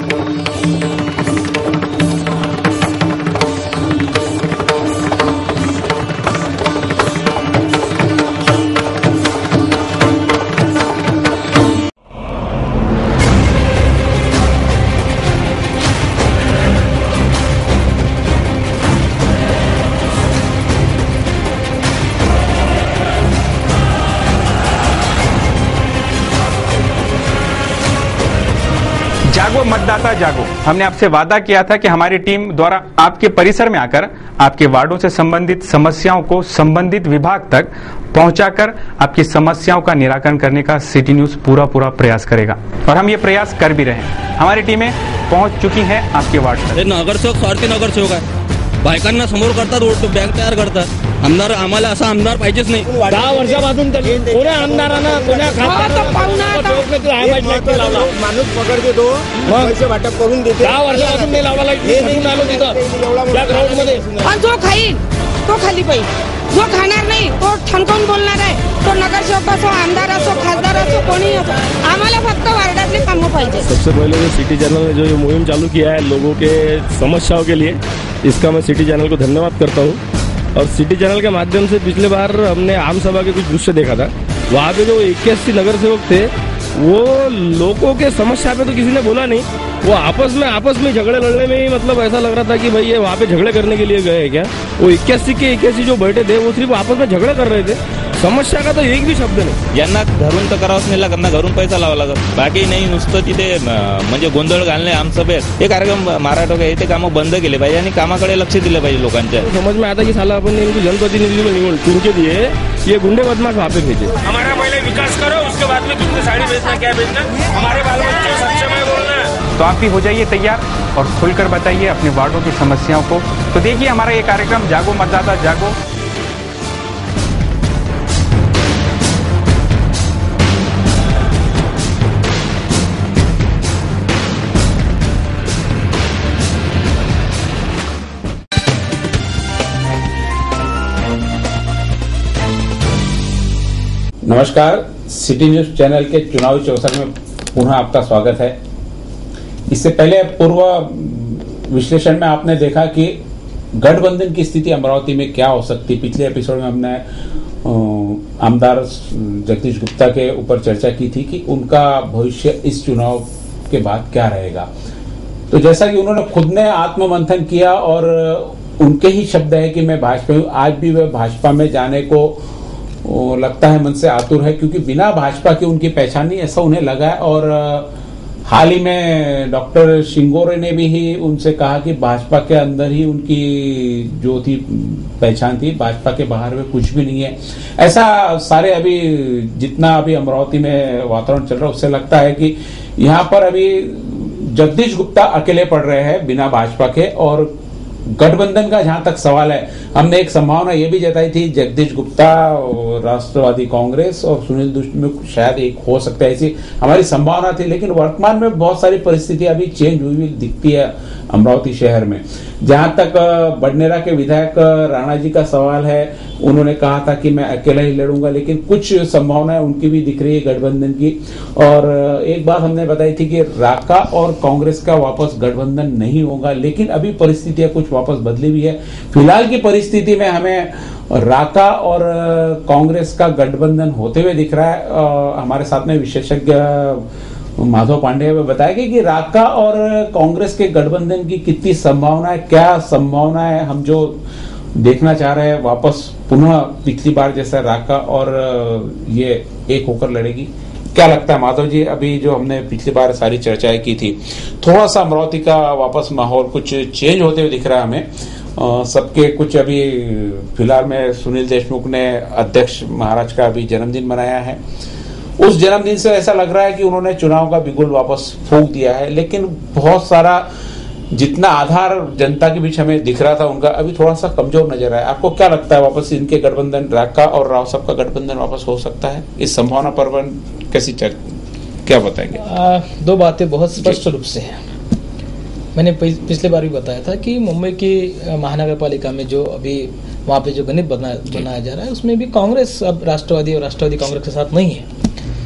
जागो मतदाता जागो। हमने आपसे वादा किया था कि हमारी टीम द्वारा आपके परिसर में आकर आपके वार्डों से संबंधित समस्याओं को संबंधित विभाग तक पहुंचाकर आपकी समस्याओं का निराकरण करने का सिटी न्यूज पूरा प्रयास करेगा और हम ये प्रयास कर भी रहे हैं। हमारी टीमें पहुंच चुकी हैं आपके वार्ड तक। नगरसेवक स्वार्थी नगरसेवक आहे, बायकांना समोर करतात, रोड बँक तयार करतात। आमदार आम्हाला असा आमदार पाहिजेच नाही। 10 वर्षापासून कोण्या आमदारांना कोण्या माणूस पकड देतो, पैसे वाटप करून देते। 10 वर्षापासून नाही लावला लाईट, नाही आलो तिथं त्या ग्राउंड मध्ये। पण जो खाईल तो खाली पाहिजे, जो खाणार नाही तो ठणकावून बोलणार आहे। तो नगरसेवक असो, आमदार असो, खासदार असो, कोणी असो, आम्हाला फक्त वार्डातले कामं पाहिजे। सबसे पहले जो सिटी चैनल ने जो ये मुहिम चालू किया है लोगों के समस्याओं के लिए, इसका मैं सिटी चैनल को धन्यवाद करता हूँ। और सिटी चैनल के माध्यम से पिछले बार हमने आम सभा के कुछ दृश्य देखा था। वहाँ पे जो 81 नगरसेवक थे वो लोगों के समस्या पे तो किसी ने बोला नहीं, वो आपस में झगड़े लड़ने में ही मतलब ऐसा लग रहा था कि भाई ये वहाँ पे झगड़े करने के लिए गए हैं क्या। वो 81 के 81 जो बैठे थे वो सिर्फ आपस में झगड़े कर रहे थे, समस्या का तो एक भी शब्द नाही। यांना घरून तर करावंच नाही लागत ना, घरून पैसा लावा लागत, बाकी नाही। नुसतं तिथे म्हणजे गोंधळ घालणे आमसभेत हे कार्यक्रम मराठा हे ते कामं बंद केले पाहिजे आणि कामाकडे लक्ष दिलं पाहिजे लोकांच्या। समझ में आता कि साला अपन इनको जनप्रतिनिधि को निवड चुनके दिए, ये गुंडे बदमाश वहाँ पे भेजे। हमारा पहले विकास करो, उसके बाद में तुमने साड़ी बेचना क्या बेचना, हमारे बाल बच्चे सक्षम है बोलना। तो आप भी हो जाइए तैयार और खुलकर बताइए अपने वार्डों की समस्याओं को। तो देखिए हमारा ये कार्यक्रम जागो मतदाता जागो। नमस्कार, सिटी न्यूज चैनल के चुनावी चौसर में पुनः आपका स्वागत है। इससे पहले पूर्व विश्लेषण में आपने देखा कि गठबंधन की स्थिति अमरावती में क्या हो सकती। पिछले एपिसोड में हमने आमदार जगदीश गुप्ता के ऊपर चर्चा की थी कि उनका भविष्य इस चुनाव के बाद क्या रहेगा। तो जैसा कि उन्होंने खुद ने आत्ममंथन किया और उनके ही शब्द है कि मैं भाजपा हूँ, आज भी वह भाजपा में जाने को लगता है मन से आतुर है, क्योंकि बिना भाजपा की उनकी पहचान नहीं, ऐसा उन्हें लगा है। और हाल ही में डॉक्टर शिंगोरे ने भी उनसे कहा कि भाजपा के अंदर ही उनकी जो थी पहचान थी, भाजपा के बाहर में कुछ भी नहीं है। ऐसा सारे अभी जितना अभी अमरावती में वातावरण चल रहा है उससे लगता है कि यहाँ पर अभी जगदीश गुप्ता अकेले पड़ रहे हैं बिना भाजपा के। और गठबंधन का जहां तक सवाल है, हमने एक संभावना ये भी जताई थी जगदीश गुप्ता और राष्ट्रवादी कांग्रेस और सुनील देशमुख शायद एक हो सकता है, ऐसी हमारी संभावना थी। लेकिन वर्तमान में बहुत सारी परिस्थितियां अभी चेंज हुई दिखती है अमरावती शहर में। जहां तक बडनेरा के विधायक राणा जी का सवाल है, उन्होंने कहा था कि मैं अकेला ही लड़ूंगा, लेकिन कुछ संभावनाएं उनकी भी दिख रही है गठबंधन की। और एक बात हमने बताई थी कि राका और कांग्रेस का वापस गठबंधन नहीं होगा, लेकिन अभी परिस्थितियां कुछ वापस बदली हुई है। फिलहाल की परिस्थिति में हमें राका और कांग्रेस का गठबंधन होते हुए दिख रहा है। हमारे साथ में विशेषज्ञ माधव पांडे ने बताया कि राका और कांग्रेस के गठबंधन की कितनी संभावना है, क्या संभावना है, हम जो देखना चाह रहे हैं वापस पुनः पिछली बार जैसा राका और ये एक होकर लड़ेगी। क्या लगता है माधव जी, अभी जो हमने पिछली बार सारी चर्चाएं की थी, थोड़ा सा अमरावती का वापस माहौल कुछ चेंज होते हुए दिख रहा है हमें। सबके कुछ अभी फिलहाल में सुनील देशमुख ने अध्यक्ष महाराज का अभी जन्मदिन मनाया है, उस जन्मदिन से ऐसा लग रहा है कि उन्होंने चुनाव का बिगुल वापस फूंक दिया है। लेकिन बहुत सारा जितना आधार जनता के बीच हमें दिख रहा था उनका अभी थोड़ा सा कमजोर नजर आया। आपको क्या लगता है वापस इनके गठबंधन, राका और राव साहब का गठबंधन वापस हो सकता है? इस संभावना पर कैसी क्या बताएंगे? दो बातें बहुत स्पष्ट रूप से है। मैंने पिछले बार भी बताया था कि मुंबई की महानगर पालिका में जो अभी वहाँ पे जो गणित बनाया जा रहा है उसमें भी कांग्रेस अब राष्ट्रवादी और राष्ट्रवादी कांग्रेस के साथ नहीं है।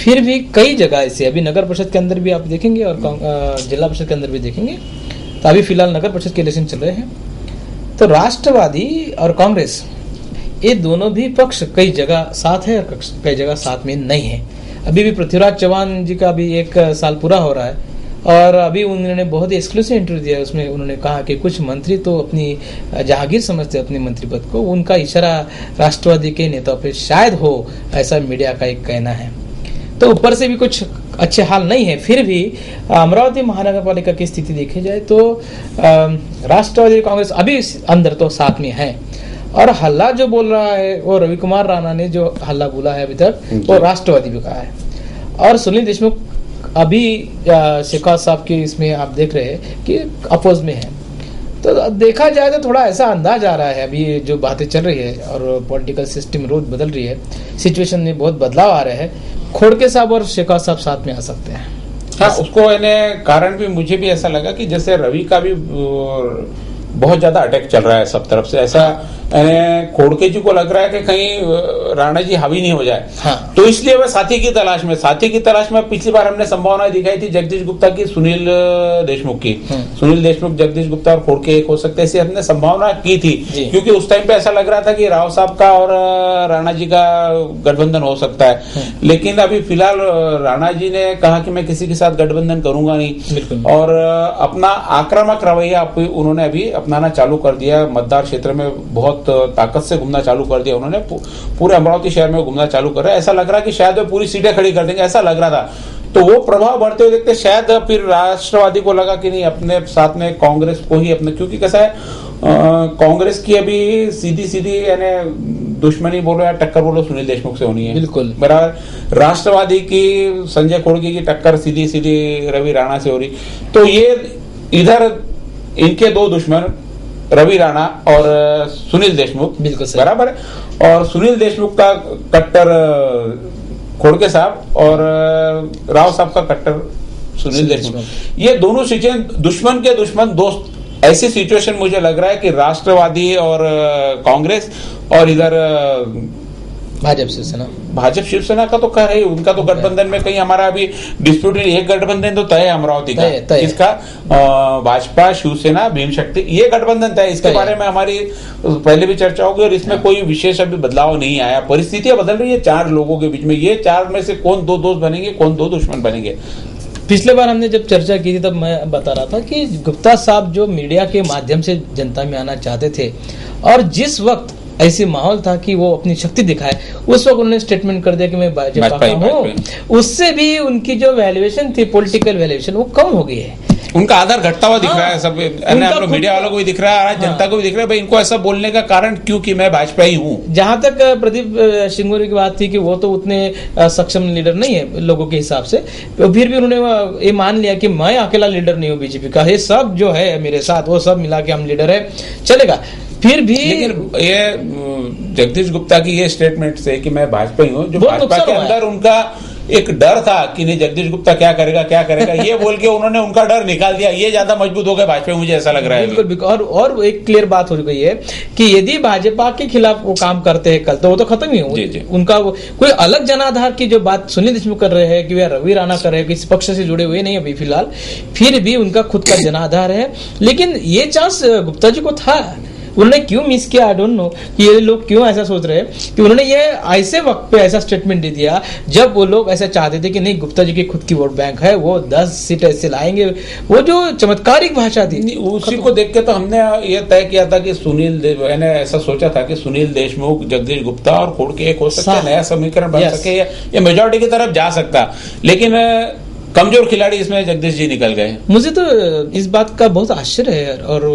फिर भी कई जगह ऐसे, अभी नगर परिषद के अंदर भी आप देखेंगे और जिला परिषद के अंदर भी देखेंगे, तो अभी फिलहाल नगर परिषद के इलेक्शन चल रहे हैं, तो राष्ट्रवादी और कांग्रेस ये दोनों भी पक्ष कई जगह साथ है और कई जगह साथ में नहीं है। अभी भी पृथ्वीराज चौहान जी का अभी 1 साल पूरा हो रहा है और अभी उन्होंने बहुत ही एक्सक्लूसिव इंटरव्यू दिया, उसमें उन्होंने कहा कि कुछ मंत्री तो अपनी जहांगीर समझते अपने मंत्री पद को, उनका इशारा राष्ट्रवादी के नेताओं पे शायद हो, ऐसा मीडिया का एक कहना है। तो ऊपर से भी कुछ अच्छे हाल नहीं है। फिर भी अमरावती महानगर पालिका की स्थिति देखी जाए तो राष्ट्रवादी कांग्रेस अभी अंदर तो साथ में है, और हल्ला जो बोल रहा है वो रवि कुमार राणा ने जो हल्ला बोला है अभी तक वो राष्ट्रवादी भी कहा है, और सुनील देशमुख अभी शेखावत साहब की इसमें आप देख रहे हैं कि अपोज में है। तो देखा जाए तो थोड़ा ऐसा अंदाज आ रहा है अभी जो बातें चल रही है और पॉलिटिकल सिस्टम रोज बदल रही है, सिचुएशन में बहुत बदलाव आ रहे हैं, खोड़के साहब और शेखावत साहब साथ में आ सकते हैं। हाँ, उसको कारण भी मुझे भी ऐसा लगा कि जैसे रवि का भी बहुत ज्यादा अटैक चल रहा है सब तरफ से, ऐसा खोड़के जी को लग रहा है कि कहीं राणा जी हावी नहीं हो जाए। हाँ। तो इसलिए वह साथी की तलाश में पिछली बार हमने संभावना दिखाई थी जगदीश गुप्ता की, सुनील देशमुख की, सुनील देशमुख, जगदीश गुप्ता और खोड़के एक हो सकते हैं, ऐसी हमने संभावना की थी, क्योंकि उस टाइम पे ऐसा लग रहा था कि राव साहब का और राणा जी का गठबंधन हो सकता है। लेकिन अभी फिलहाल राणा जी ने कहा कि मैं किसी के साथ गठबंधन करूंगा नहीं, और अपना आक्रामक रवैया उन्होंने अभी अपनाना चालू कर दिया। मतदार क्षेत्र में बहुत ताकत से घूमना चालू कर दिया उन्होंने, पूरे अमरावती शहर में घूमना चालू कर रहा है। ऐसा लग रहा है कि शायद वो पूरी सीटें खड़ी कर देंगे, ऐसा लग रहा था। तो वो प्रभाव बढ़ते हुए देखते शायद फिर राष्ट्रवादी को लगा कि नहीं, अपने साथ में कांग्रेस को ही अपने, क्योंकि कैसा है कांग्रेस की अभी सीधी यानी दुश्मनी बोलो या टक्कर बोलो सुनील देशमुख से होनी है, बिल्कुल बराबर। राष्ट्रवादी की संजय खोड़के की टक्कर सीधी रवि राणा से हो रही। तो ये इधर इनके दो दुश्मन रवि राणा और सुनील देशमुख, बिल्कुल बराबर है, और सुनील देशमुख का कट्टर खोड़के साहब और राव साहब का कट्टर सुनील देशमुख, ये दोनों सीटें दुश्मन के दुश्मन दोस्त। ऐसी सिचुएशन मुझे लग रहा है कि राष्ट्रवादी और कांग्रेस और इधर भाजपा शिवसेना का तो कह रही, उनका तो गठबंधन में कहीं हमारा अभी डिस्प्यूट नहीं, एक गठबंधन तो तय है अमरावती का, इसका भाजपा शिवसेना भीम शक्ति, ये गठबंधन तय। इसके बारे में हमारी पहले भी चर्चा होगी और इसमें कोई विशेष अभी बदलाव नहीं आया। परिस्थितियां बदल रही है 4 लोगों के बीच में, ये 4 में से कौन 2 दोस्त बनेंगे, कौन 2 दुश्मन बनेंगे। पिछले बार हमने जब चर्चा की थी तब मैं बता रहा था कि गुप्ता साहब जो मीडिया के माध्यम से जनता में आना चाहते थे, और जिस वक्त ऐसी माहौल था कि वो अपनी शक्ति दिखाए, उस वक्त उन्होंने स्टेटमेंने कर दिया कि मैं भाजपा का हूँ। उससे भी उनकी जो वैल्यूएशन थी, पॉलिटिकल वैल्यूएशन, वो कम हो गई है। उनका आधार घटता हुआ दिख रहा है, सब मीडिया वालों को भी दिख रहा है, जनता को भी दिख रहा है, भाई इनको ऐसा बोलने का कारण क्योंकि मैं भाजपा ही हूँ। जहां तक प्रदीप सिंगोरी की बात थी कि वो तो उतने सक्षम लीडर नहीं है लोगों के हिसाब से, तो फिर भी उन्होंने ये मान लिया कि मैं अकेला लीडर नहीं हूँ बीजेपी का, ये सब जो है मेरे साथ, वो सब मिला के हम लीडर है, चलेगा। फिर भी लेकिन ये जगदीश गुप्ता की ये स्टेटमेंट से कि मैं भाजपा ही हूँ, जो भाजपा के अंदर उनका एक डर था कि नहीं जगदीश गुप्ता क्या करेगा ये बोल के उन्होंने उनका डर निकाल दिया, ये ज्यादा मजबूत हो गया भाजपा, मुझे ऐसा लग रहा है। बिल्कुल, और एक क्लियर बात हो गई है कि यदि भाजपा के खिलाफ वो काम करते हैं कल, तो वो तो खत्म ही हो। उनका कोई अलग जनाधार की जो बात सुनील देशमुख कर रहे हैं कि वे रवि राणा कर रहे हैं, किसी पक्ष से जुड़े हुए नहीं अभी फिलहाल, फिर भी उनका खुद का जनाधार है। लेकिन ये चांस गुप्ता जी को था, उन्होंने क्यों मिस किया, आई डोंट नो कि ये लोग क्यों ऐसा सोच रहे हैं कि उन्होंने ये ऐसे वक्त पे ऐसा स्टेटमेंट दे दिया जब वो लोग ऐसा चाहते थे कि नहीं गुप्ता जी की खुद की वोट बैंक है, वो 10 सीट ऐसे लाएंगे। वो जो चमत्कारिक भाषा थी उसी को देख के तो हमने ये तय किया था कि मैंने ऐसा सोचा था कि सुनील देशमुख, जगदीश गुप्ता और खोड़के एक हो सकता है, नया समीकरण बन सके, ये मेजोरिटी की तरफ जा सकता। लेकिन कमजोर खिलाड़ी इसमें जगदीश जी निकल गए। मुझे तो इस बात का बहुत आश्चर्य है और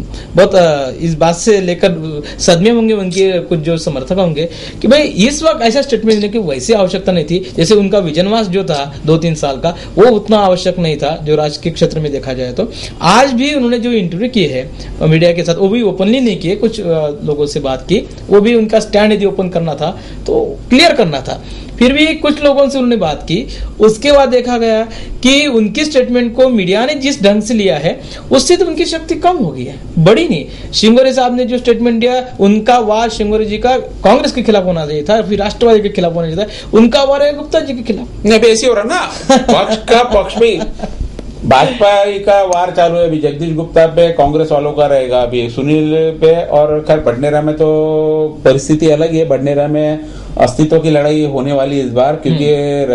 बहुत इस बात से लेकर सदमे होंगे उनके कुछ जो समर्थक होंगे कि भाई इस वक्त ऐसा स्टेटमेंट देने की वैसी आवश्यकता नहीं थी। जैसे उनका विजनवास जो था 2-3 साल का, वो उतना आवश्यक नहीं था जो राजकीय क्षेत्र में देखा जाए तो। आज भी उन्होंने जो इंटरव्यू किए है मीडिया के साथ, वो भी ओपनली नहीं किए, कुछ लोगों से बात की, वो भी उनका स्टैंड यदि ओपन करना था तो क्लियर करना था। फिर भी कुछ लोगों से उन्होंने बात की, उसके बाद देखा गया कि उनकी स्टेटमेंट को मीडिया ने जिस ढंग से लिया है उससे तो उनकी शक्ति कम हो गई है, बड़ी नहीं। शिंगोरे साहब ने जो स्टेटमेंट दिया, उनका वार शिंगोरे जी का कांग्रेस के खिलाफ होना चाहिए था, फिर राष्ट्रवादी के खिलाफ होना चाहिए था, उनका वार है गुप्ता जी के खिलाफ। नहीं, ऐसे हो रहा ना, पक्ष का पक्ष में भाजपा का वार चालू है। अभी जगदीश गुप्ता पे कांग्रेस वालों का रहेगा, अभी सुनील पे, और खैर बडनेरा में तो परिस्थिति अलग है। बडनेरा में अस्तित्व की लड़ाई होने वाली इस बार, क्योंकि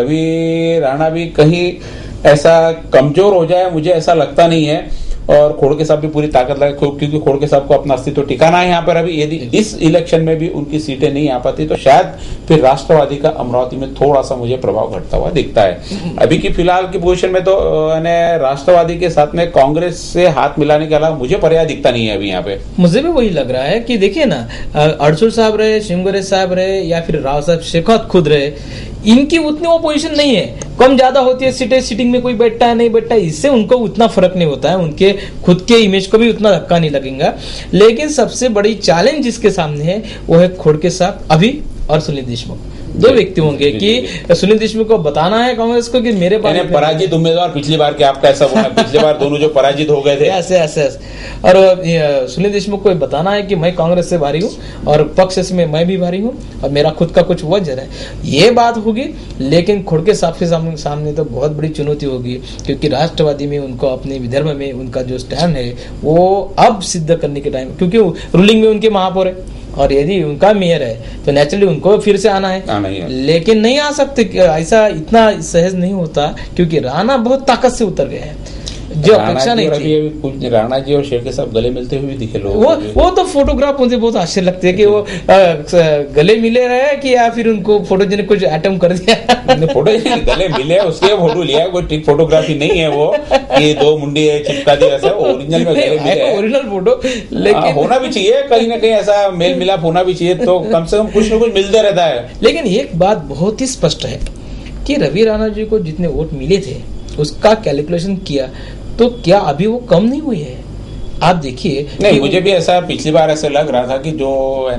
रवि राणा भी कहीं ऐसा कमजोर हो जाए, मुझे ऐसा लगता नहीं है। और खोड़के साहब भी पूरी ताकत लगे, क्योंकि खोड़के साहब को अपना अस्तित्व टिकाना है यहाँ पर। अभी यदि इस इलेक्शन में भी उनकी सीटें नहीं आ पाती तो शायद फिर राष्ट्रवादी का अमरावती में थोड़ा सा मुझे प्रभाव घटता हुआ दिखता है। अभी की फिलहाल की पोजीशन में तो राष्ट्रवादी के साथ में कांग्रेस से हाथ मिलाने के अलावा मुझे पर्याय दिखता नहीं है अभी यहाँ पे। मुझे भी वही लग रहा है कि देखिए ना, अड़सुल साहब रहे, शिंगोरे साहब रहे, या फिर राव साहब शेखावत खुद रहे, इनकी उतनी वो पोजीशन नहीं है। कम ज्यादा होती है सीटें, सीटिंग में कोई बैठता है नहीं बैठता है, इससे उनको उतना फर्क नहीं होता है, उनके खुद के इमेज को भी उतना धक्का नहीं लगेगा। लेकिन सबसे बड़ी चैलेंज जिसके सामने है वो है खोड़के साहब अभी और सुनील देशमुख। दो व्यक्ति होंगे कि सुनील देशमुख को बताना है कांग्रेस को कि मेरे पास पराजित उम्मीदवार पिछली बार के आपका ऐसा हुआ, पिछली बार दोनों जो पराजित हो गए थे ऐसे और सुनील देशमुख को बताना है कि मैं कांग्रेस से भारी हूँ और पक्ष से मैं भी भारी हूँ और मेरा खुद का कुछ वजह है, ये बात होगी। लेकिन खोड़के साहब के सामने तो बहुत बड़ी चुनौती होगी, क्योंकि राष्ट्रवादी में उनको अपने विदर्भ में उनका जो स्टैंड है वो अब सिद्ध करने के टाइम, क्योंकि रूलिंग में उनके महापौर है और यदि उनका मेयर है तो नेचुरली उनको फिर से आना है, लेकिन नहीं आ सकते, ऐसा इतना सहज नहीं होता, क्योंकि राणा बहुत ताकत से उतर गए हैं, जो अपेक्षा नहीं थी। राणा जी और शेर साहब गले मिलते हुए दिखे लोग, वो तो फोटोग्राफ मुझे बहुत आश्चर्य लगते हैं कि वो गले मिले रहे कि या फिर उनको फोटोजेनिक कुछ एटम कर दिया। फोटोजेनिक गले मिले, उसके फोटो लिया, कोई ठीक फोटोग्राफी नहीं है वो कि दो मुंडी चिपका दी, ऐसा ओरिजिनल में गले मिले, ओरिजिनल फोटो। लेकिन होना भी चाहिए कहीं ना कहीं, ऐसा मेल मिलाप होना भी चाहिए, तो कम से कम कुछ न कुछ मिलते रहता है। लेकिन एक बात बहुत ही स्पष्ट है कि रवि राणा जी को जितने वोट मिले थे उसका कैलकुलेशन किया तो क्या अभी वो कम नहीं हुई है? आप देखिए, नहीं मुझे भी ऐसा पिछली बार ऐसे लग रहा था कि जो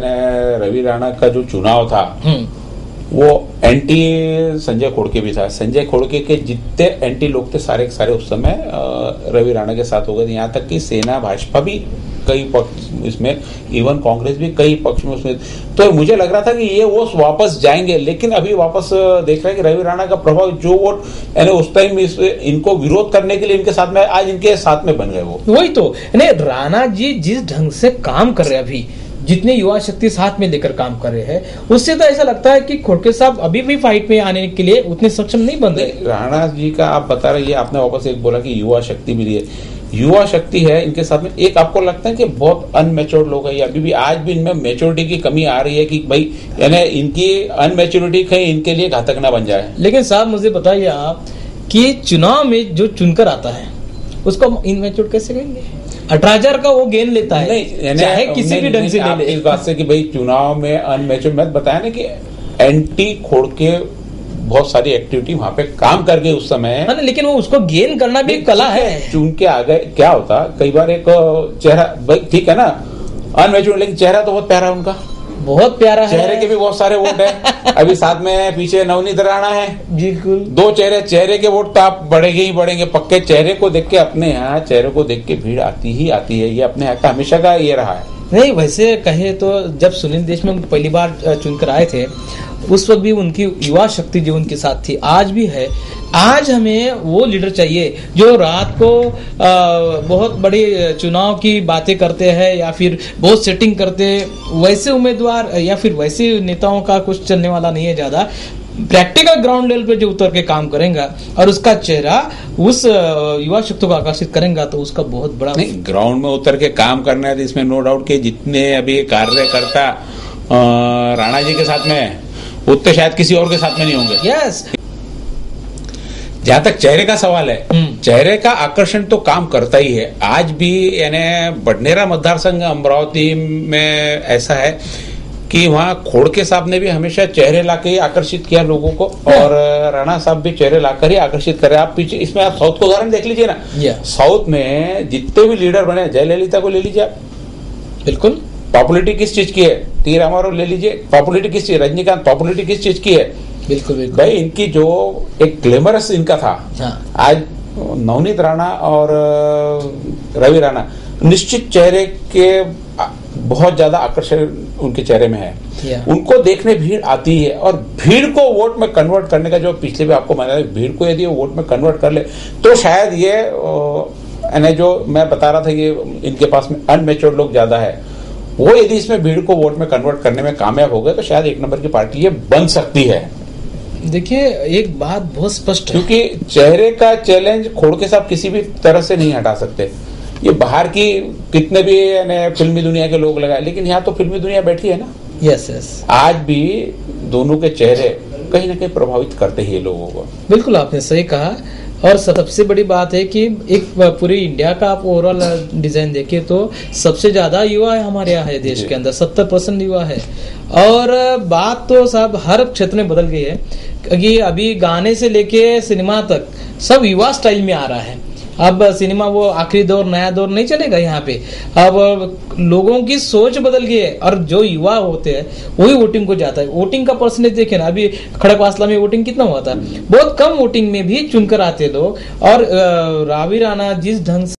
रवि राणा का जो चुनाव था वो एंटी संजय खोड़के भी था। संजय खोड़के के जितने एंटी लोग थे सारे सारे उस समय रवि राणा के साथ हो गए, यहाँ तक कि सेना भाजपा भी कई पक्ष इसमें, इवन कांग्रेस भी कई पक्ष में उसमें, तो मुझे लग रहा था कि ये वो वापस जाएंगे। लेकिन अभी वापस देख रहे हैं कि रवि राणा का प्रभाव, जो वोट यानी उस टाइम इनको विरोध करने के लिए इनके साथ में, आज इनके साथ में बन गए वो। वही तो राणा जी जिस ढंग से काम कर रहे हैं अभी, जितने युवा शक्ति साथ में लेकर काम कर रहे हैं, उससे तो ऐसा लगता है कि खोड़के साहब अभी भी फाइट में आने के लिए उतने सक्षम नहीं बन रहे। राणा जी का आप बता रहे, आपने वापस एक बोला कि युवा शक्ति मिली है, युवा शक्ति है इनके साथ में। एक आपको लगता है कि बहुत अनमेच्योर्ड लोग हैं, अभी भी आज भी इनमें मेच्योरिटी की कमी आ रही है कि भाई यानी इनकी अनमेच्योरिटी कहीं इनके लिए घातक ना बन जाए। लेकिन साहब मुझे बताइए आप कि चुनाव में जो चुनकर आता है उसको इनमेच्योर्ड कैसे कहेंगे? 18,000 का वो गेन लेता है, नहीं, चाहे किसी भी ढंग से ले ले। इस बात से कि भाई चुनाव में अनमेच्योर्ड, मैं बताया ना कि एंटी खोड़के बहुत सारी एक्टिविटी वहां पे काम कर गए उस समय, लेकिन वो उसको गेन करना भी कला है। चुन के आ गए, क्या होता कई बार एक चेहरा ठीक है ना अनमेच्योर्ड, लेकिन चेहरा तो बहुत प्यारा उनका, बहुत प्यारा है, चेहरे के भी बहुत सारे वोट है। अभी साथ में पीछे नवनीत राणा है, बिल्कुल दो चेहरे के वोट तो आप बढ़ेंगे ही बढ़ेंगे पक्के। चेहरे को देख के, अपने यहाँ चेहरे को देख के भीड़ आती ही आती है, ये अपने यहाँ का हमेशा का ये रहा है। नहीं वैसे कहे तो जब सुनील देशमुख पहली बार चुनकर आए थे उस वक्त भी उनकी युवा शक्ति जो उनके साथ थी, आज भी है। आज हमें वो लीडर चाहिए जो रात को बहुत बड़ी चुनाव की बातें करते हैं या फिर बहुत सेटिंग करते हैं, वैसे उम्मीदवार या फिर वैसे नेताओं का कुछ चलने वाला नहीं है ज्यादा। प्रैक्टिकल ग्राउंड लेवल पे जो उतर के काम करेगा और उसका चेहरा उस युवा शक्ति को आकर्षित करेगा तो उसका बहुत बड़ा, नहीं ग्राउंड में उतर के काम करना है तो इसमें नो डाउट के जितने अभी कार्यकर्ता राणा जी के साथ में उतने शायद किसी और के साथ में नहीं होंगे। यस, जहां तक चेहरे का सवाल है, चेहरे का आकर्षण तो काम करता ही है। आज भी यानी बडनेरा मतदार संघ अमरावती में ऐसा है कि वहाँ खोड़के साहब ने भी हमेशा चेहरे लाकर ही आकर्षित किया लोगों को, और राणा साहब भी चेहरे लाकर ही आकर्षित करे। आप पीछे इसमें आप साउथ को उदाहरण देख लीजिए ना, साउथ में जितने भी लीडर बने, जयललिता को ले लीजिए आप, बिल्कुल पॉपुलरिटी किस चीज की है, टी रामाराव ले लीजिए, पॉपुलरिटी किस चीज, रजनीकांत पॉपुलरिटी किस चीज की है, बिल्कुल बिल्कुल भाई इनकी जो एक ग्लैमरस इनका था, हाँ। आज नवनीत राणा और रवि राणा निश्चित चेहरे के बहुत ज्यादा आकर्षण उनके चेहरे में है। उनको देखने भीड़ आती है और भीड़ को वोट में कन्वर्ट करने का जो पिछले भी आपको मैंने भीड़ को यदि वोट में कन्वर्ट कर ले तो शायद ये यानी जो मैं बता रहा था ये इनके पास में अनमेच्योर्ड लोग ज्यादा है, वो यदि इसमें भीड़ को वोट में कन्वर्ट करने में कामयाब हो गए तो शायद एक नंबर की पार्टी ये बन सकती है। देखिए एक बात बहुत स्पष्ट है, क्योंकि चेहरे का चैलेंज खोड़ के साथ किसी भी तरह से नहीं हटा सकते। ये बाहर की कितने भी फिल्मी दुनिया के लोग लगाए, लेकिन यहाँ तो फिल्मी दुनिया बैठी है ना। यस यस, आज भी दोनों के चेहरे कहीं ना कहीं प्रभावित करते ही लोगों को। बिल्कुल आपने सही कहा। और सबसे बड़ी बात है कि एक पूरी इंडिया का आप ओवरऑल डिजाइन देखिए तो सबसे ज्यादा युवा है हमारे यहाँ है, देश के अंदर 70% युवा है। और बात तो साहब हर क्षेत्र में बदल गई है कि अभी गाने से लेके सिनेमा तक सब युवा स्टाइल में आ रहा है। अब सिनेमा वो आखिरी दौर नया दौर नहीं चलेगा यहाँ पे। अब लोगों की सोच बदल गई है और जो युवा होते हैं वही वोटिंग को जाता है। वोटिंग का परसेंटेज देखे ना, अभी खड़कवासला में वोटिंग कितना हुआ था, बहुत कम वोटिंग में भी चुनकर आते लोग। और रवि राणा जिस ढंग से